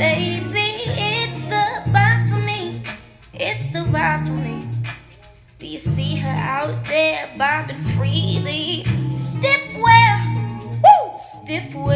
Baby, it's the vibe for me. It's the vibe for me. Do you see her out there bobbing freely? Stiff wear, woo, stiff wear.